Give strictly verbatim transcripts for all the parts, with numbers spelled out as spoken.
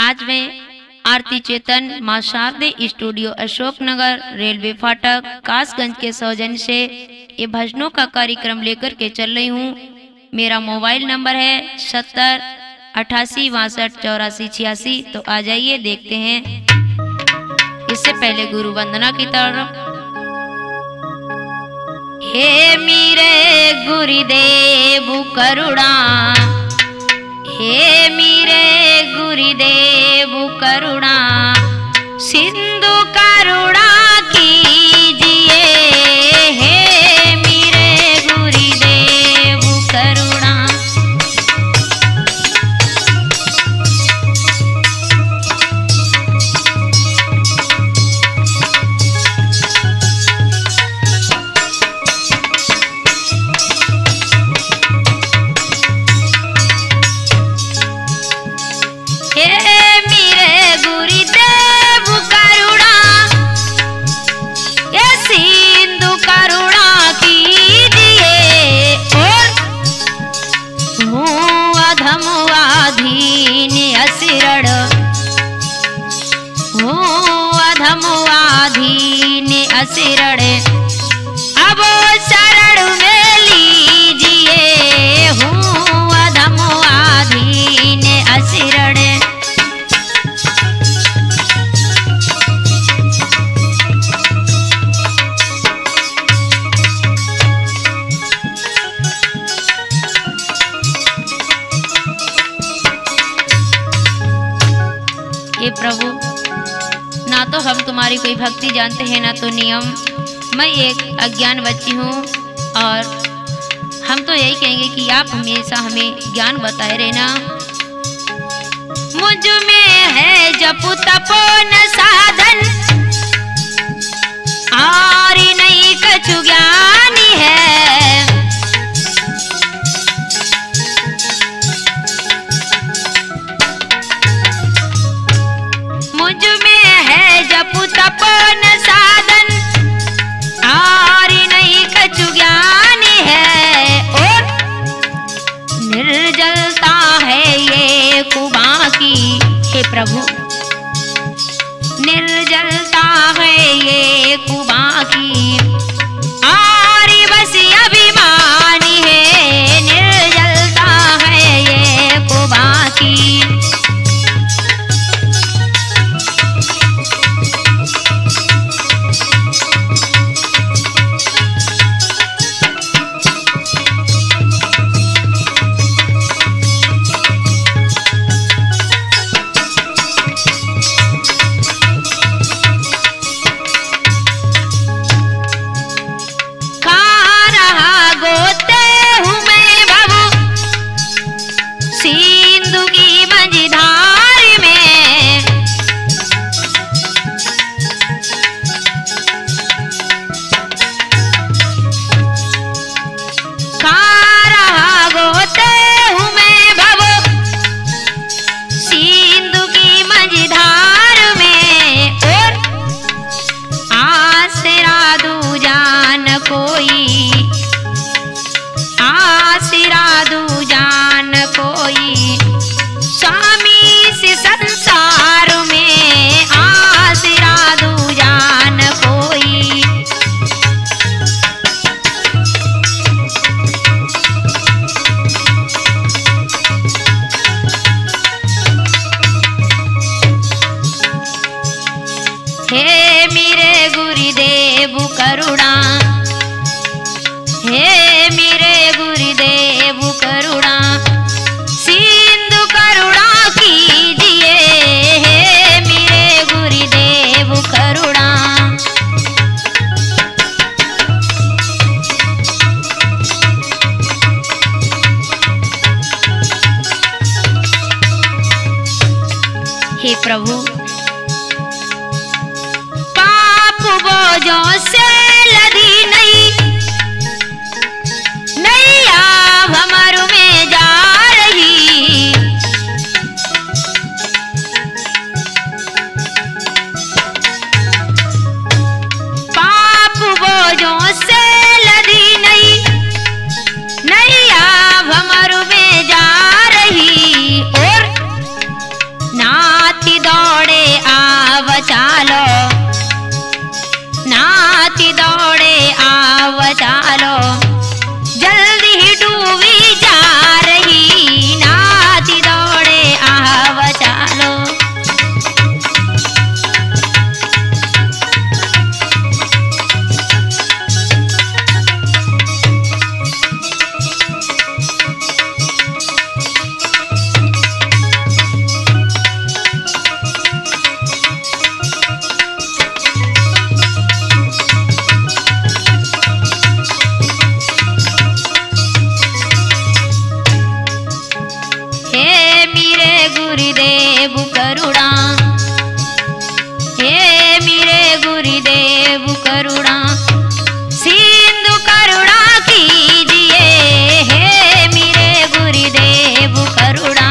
आज मैं आरती चेतन मां शारदे स्टूडियो अशोकनगर रेलवे फाटक कासगंज के सौजन्य से ये भजनों का कार्यक्रम लेकर के चल रही हूँ। मेरा मोबाइल नंबर है सत्तर अठासी बासठ चौरासी छियासी। तो आ जाइए देखते हैं। इससे पहले गुरु वंदना की तरफ। हे मेरे गुरुदेव करुणा, हे मेरे गुरुदेव करुणा, सिंधु करुणा कीजिए। हे मेरे गुरुदेव करुणा, शरण अब शरण में लीजिए। हूँ अधम आधीन अशरण, हे प्रभु, ना तो हम तुम्हारी कोई भक्ति जानते हैं ना तो नियम। मैं एक अज्ञान बच्ची हूँ और हम तो यही कहेंगे कि आप हमेशा हमें ज्ञान बताए रहना। मुझ में है जप तपो न साधन, और नहीं कछु ज्ञानी है। मुझ में है जप तपन साधन, और नहीं कछु ज्ञानी है। और निर्जलता है ये कुबा की, हे प्रभु, निर्जलता है ये कुबा की, और बस अभिमानी है। निर्जलता है ये कुबा की, हे प्रभु, पाप बोझों से लदी नहीं, नैया भंवर में जा रही। पाप बोझों से लदी नहीं, नैया भंवर में जा रही। और नाथ गुरुदेव करुणा, हे मेरे गुरुदेव करुणा, सिंधु करुणा कीजिए, हे मेरे गुरुदेव करुणा।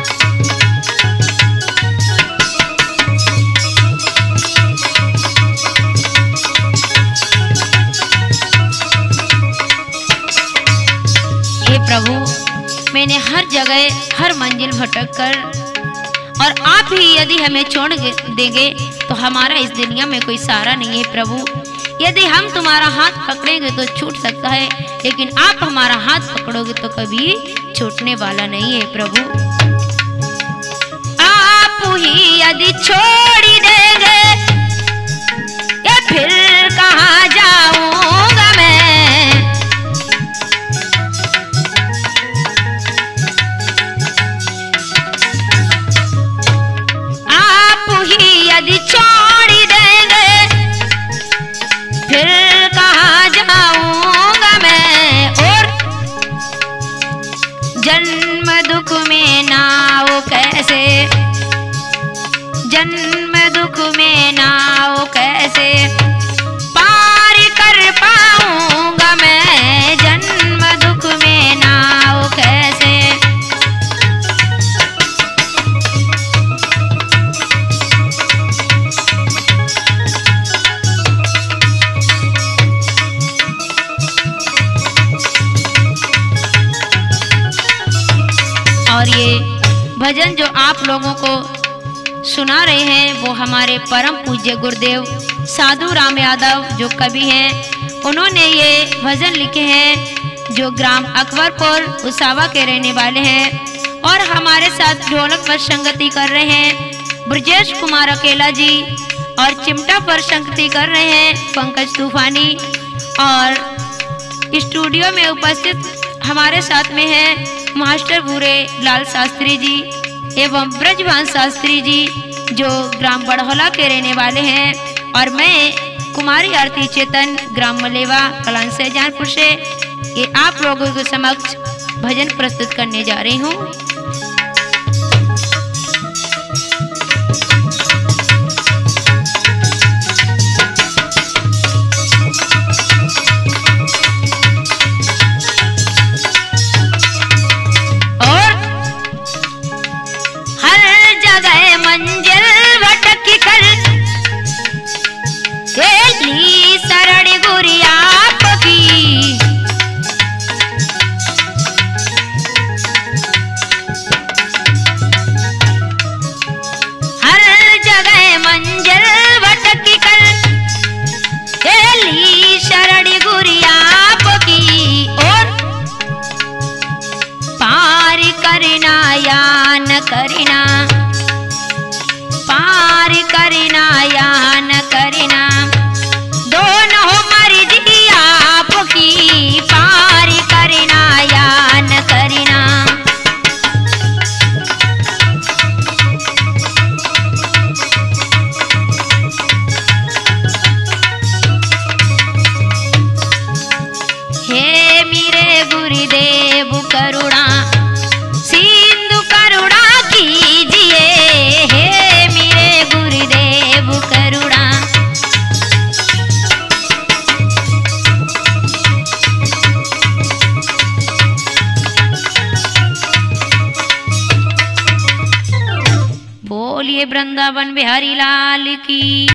हे प्रभु, मैंने हर जगह हर मंजिल भटक कर, और आप ही यदि हमें छोड़ देंगे तो हमारा इस दुनिया में कोई सहारा नहीं है प्रभु। यदि हम तुम्हारा हाथ पकड़ेंगे तो छूट सकता है, लेकिन आप हमारा हाथ पकड़ोगे तो कभी छूटने वाला नहीं है प्रभु। आप ही यदि छोड़ देंगे या फिर कहाँ जाऊंगा मैं, आप ही यदि छोड़ देंगे फिर कहाँ जाऊंगा मैं। और जन्म दुख में नाव कैसे, जन्म दुख में नाव कैसे पार कर पाऊंगा मैं, जन्म दुख में नाव कैसे। और ये भजन जो आप लोगों को सुना रहे हैं वो हमारे परम पूज्य गुरुदेव साधु राम यादव जो कवि हैं, उन्होंने ये भजन लिखे हैं, जो ग्राम अकबरपुर उसावा के रहने वाले हैं। और हमारे साथ ढोलक पर संगति कर रहे हैं ब्रजेश कुमार अकेला जी, और चिमटा पर संगति कर रहे हैं पंकज तूफानी। और स्टूडियो में उपस्थित हमारे साथ में है मास्टर भूरे लाल शास्त्री जी एवं ब्रजभान शास्त्री जी जो ग्राम बड़हौला के रहने वाले हैं। और मैं कुमारी आरती चेतन ग्राम मलेवा कलान से जानपुर से ये आप लोगों के समक्ष भजन प्रस्तुत करने जा रही हूँ। मंजिल भटक कर ली शरण गुरु आपकी, हर जगह मंजिल भटक कर ली शरण गुरु आपकी। और पार करना या न करना, पार करना या न करना, दोनों मर्जी आपकी, पार करना या न करना। हे मेरे गुरुदेव करुणा, सिंधु करुणा कीजिए, हे मेरे गुरुदेव करुणा। बोलिए वृंदावन बिहारी लाल की।